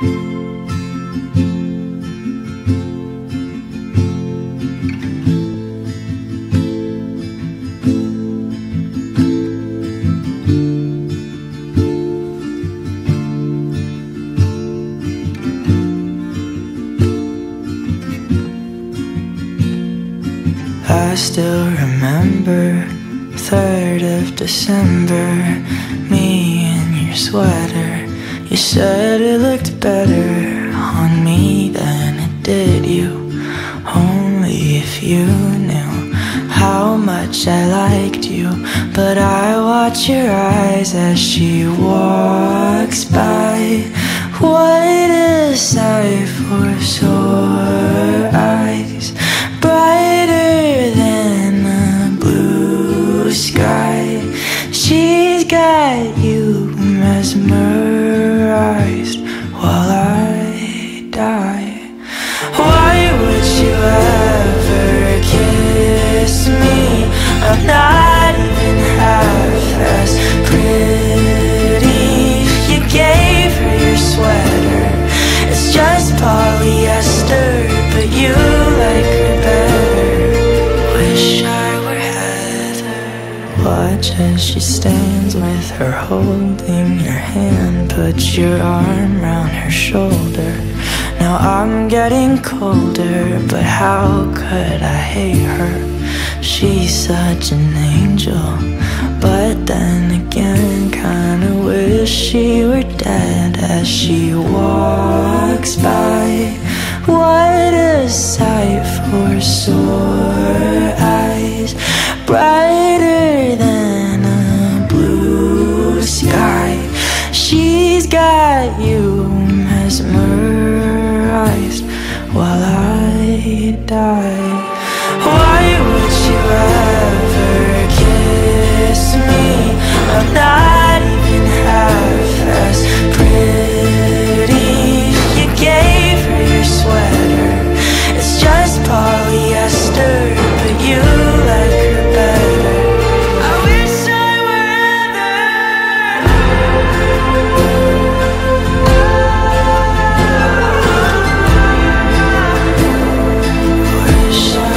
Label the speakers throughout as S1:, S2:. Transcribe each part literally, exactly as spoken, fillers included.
S1: I still remember third of December, me in your sweater. You said it looked better on me than it did you. Only if you knew how much I liked you. But I watch your eyes as she walks by. What a sight for sore eyes, brighter than a blue sky. She's got you mesmerized while I die. Why would you ever kiss me? I'm not even half as pretty. You gave her your sweater, it's just polyester, but you like her better. Wish I were Heather. Watch as she stands with her holding your hand. Put your arm round her shoulder. Now I'm getting colder, but how could I hate her? She's such an angel, but then again kinda wish she were dead as she walks by. What a sight for sore eyes, brighter than a blue sky. She's got you mesmerized while I die. Why would you ever kiss me? I'm not even half as pretty. You gave her your sweater, it's just polyester, but you like her better. I wish I were Wish I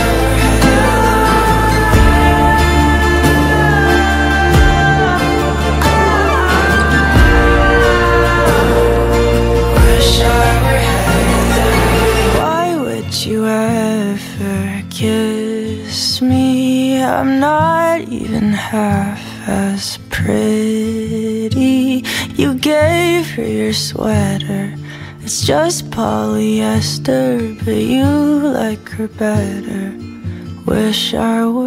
S1: you ever kiss me? I'm not even half as pretty. You gave her your sweater, it's just polyester, but you like her better. Wish I were